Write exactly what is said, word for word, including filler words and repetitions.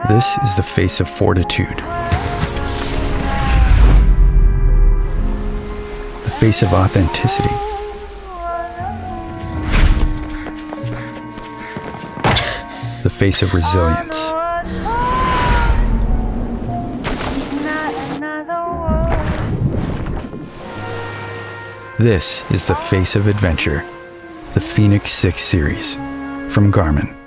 This is the face of fortitude. The face of authenticity. The face of resilience. This is the face of adventure, the Fenix six series from Garmin.